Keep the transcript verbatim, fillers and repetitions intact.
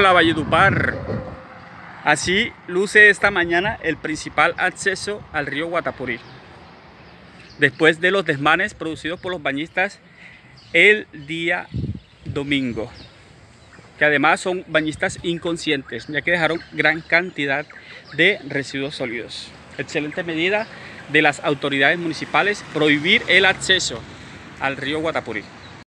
Hola Valledupar. Así luce esta mañana el principal acceso al río Guatapurí, después de los desmanes producidos por los bañistas el día domingo, que además son bañistas inconscientes, ya que dejaron gran cantidad de residuos sólidos. Excelente medida de las autoridades municipales prohibir el acceso al río Guatapurí.